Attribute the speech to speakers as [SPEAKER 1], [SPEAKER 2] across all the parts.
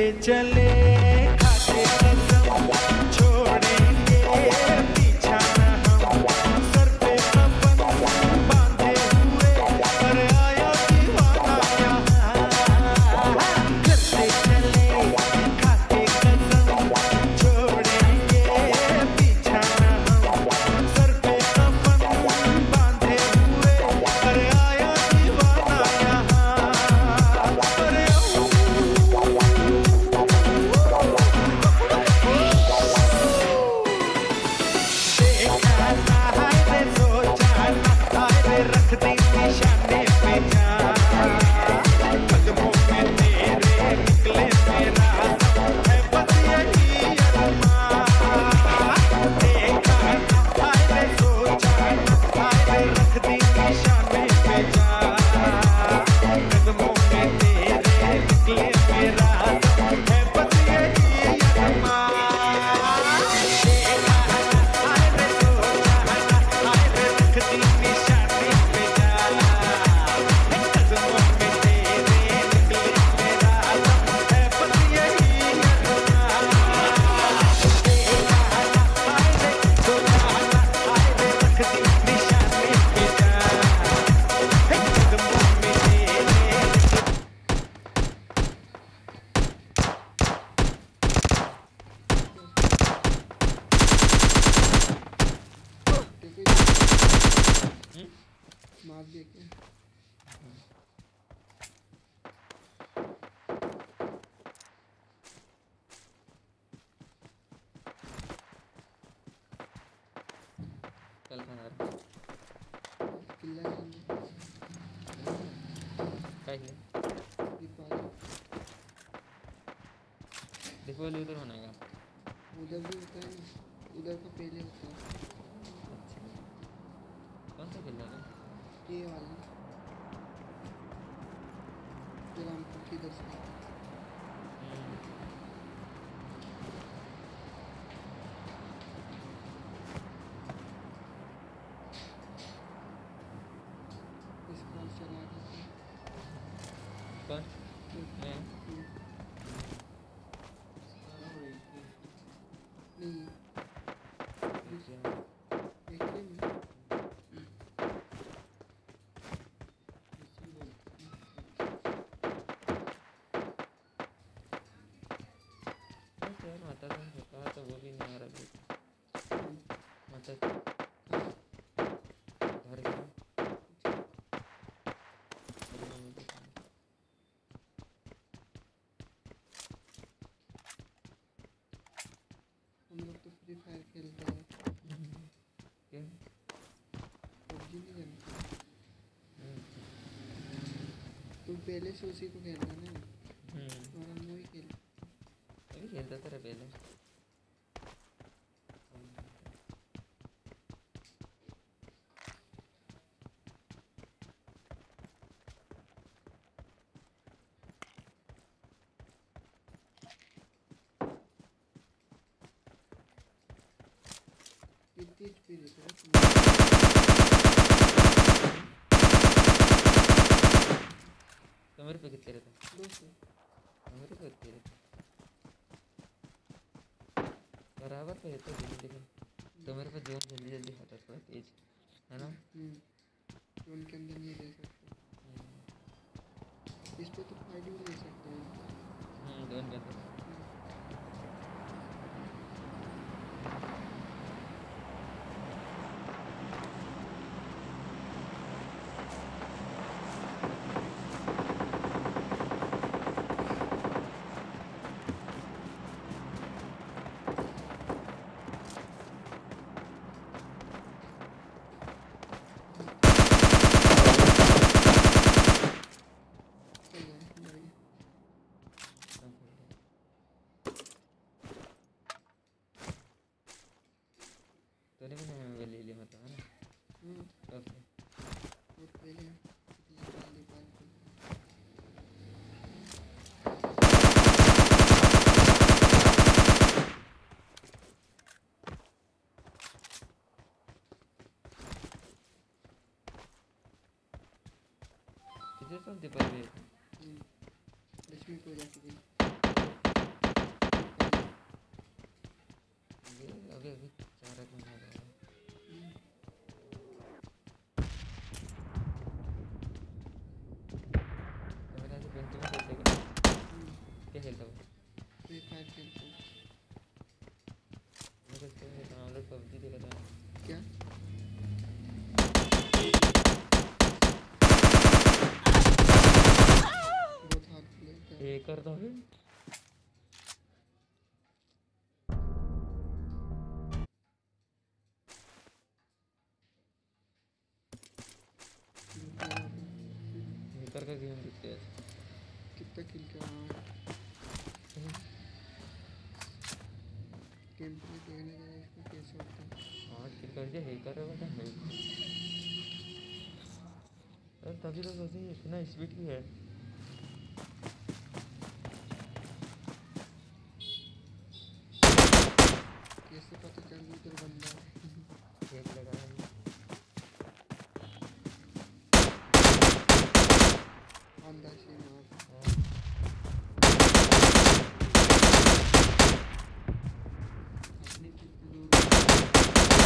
[SPEAKER 1] से चले खाते कसम छोड़ेंगे पीछा न हम सर पे अपन बांधे हुए पर आया दीवाना यहाँ घर से चले खाते कसम छोड़ेंगे पीछा न हम सर पे अपन बांधे हुए पर आया दीवाना यहाँ पर रख दी निशाने पे जान कदमों में तेरे निकले मेरा है बस यही अरमान देखा हाय रे सोचा हाय रे रख दी निशाने पे जान कदमों में तेरे निकले मेरा है बस यही अरमान देखा हाय रे सोचा हाय रे रख दी निशाने
[SPEAKER 2] मार दिया क्या?
[SPEAKER 3] चल खाना
[SPEAKER 2] किल्ला
[SPEAKER 3] काय है देखो वाले उधर होना है
[SPEAKER 2] उधर भी होता है ना, उधर का पहले होता है।
[SPEAKER 3] अच्छा कौन सा किल्ला है
[SPEAKER 2] ये वाला जो रामपुर की दस इस बार चला गया
[SPEAKER 3] कौन मैं
[SPEAKER 2] नहीं
[SPEAKER 3] अच्छा
[SPEAKER 2] देखिए मैं
[SPEAKER 3] यार माता का कहा तो वो भी नहीं आ रहा माता घर गया
[SPEAKER 2] हम लोग तो फ्री फायर खेलते हैं।
[SPEAKER 3] क्या
[SPEAKER 2] पबजी नहीं खेलते। तुम पहले से उसी को खेलना ना और हम वही खेलते।
[SPEAKER 3] अभी खेलता था पहले
[SPEAKER 2] कितनी एचपी देते हो
[SPEAKER 3] तो मेरे पे कितने रहते
[SPEAKER 2] 200
[SPEAKER 3] मेरे पे कितने रहते बराबर पे रहते लेकिन तो मेरे पे जोन जल्दी जल्दी खाता थोड़ा तेज है ना
[SPEAKER 2] उनके अंदर नहीं ले सकते। इस पे तो फाइट भी ले सकते हैं।
[SPEAKER 3] जोन के अंदर तूने भी नहीं ले लिया मतलब है ना कब से
[SPEAKER 2] और पहले पिछले साल नेपाल को
[SPEAKER 3] कितने साल दीपावली
[SPEAKER 2] लक्ष्मी पूजा के दिन
[SPEAKER 3] तो पबजी देखा था
[SPEAKER 2] क्या बहुत हार्ड प्ले था।
[SPEAKER 3] ये कर दो कर का गेम दिखते हैं
[SPEAKER 2] कितना किल किया गेम प्ले देखने का इसमें कैसे होता है।
[SPEAKER 3] 8 किल कर दिया हेकर है बेटा नहीं अरे तभी तो सोचे इतना स्पीड की है
[SPEAKER 2] कैसे पता चल गई उधर बंदा है।
[SPEAKER 3] एक लगा है
[SPEAKER 2] अंदर से मार
[SPEAKER 3] हाँ।
[SPEAKER 2] अपने कितने दूर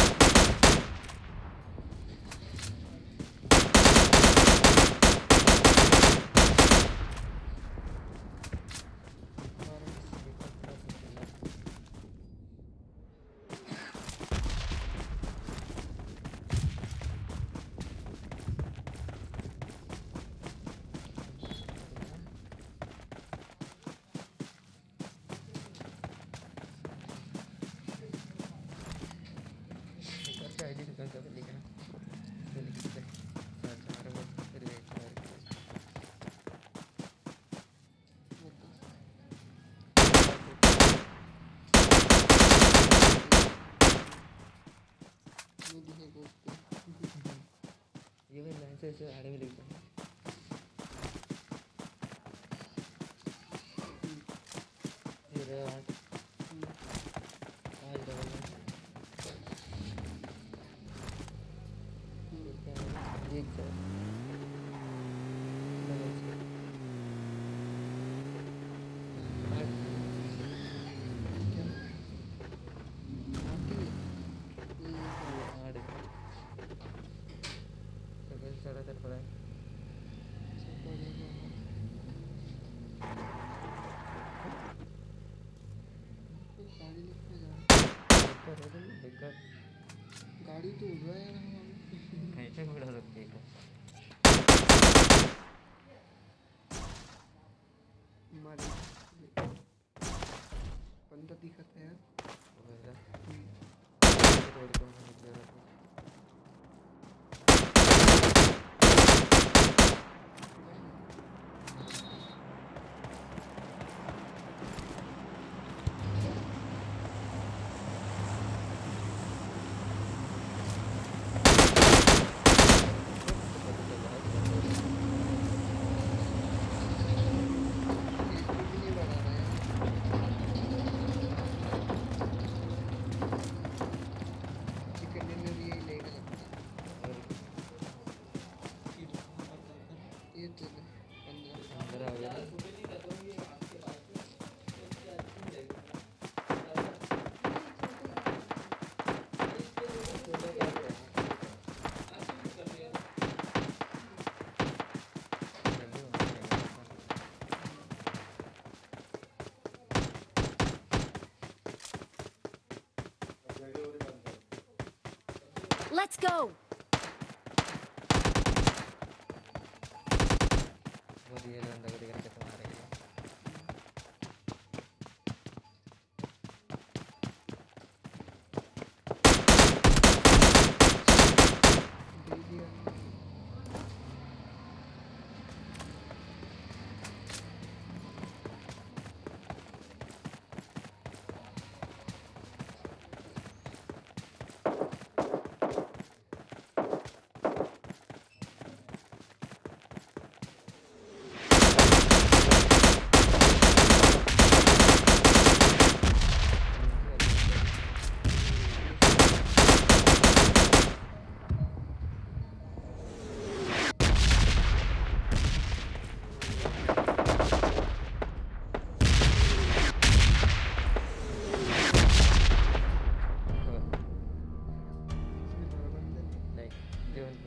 [SPEAKER 3] आईडी दुकान का लिखा तो लिखते हैं चार वो फिर एक बार ये भाई लाइन से ऐसे आड़े में लिखते हैं ये रहा 8 5 डबल एक सर साढ़े तक पड़ा है
[SPEAKER 2] गाड़ी तो उड़ रहा है यार
[SPEAKER 3] कहीं पे उड़ा सकते हैं
[SPEAKER 2] हमारे बंदा दिखता है
[SPEAKER 4] Let's go.
[SPEAKER 3] वो ये बंदा को देखकर कैसे मारेगा नहीं जो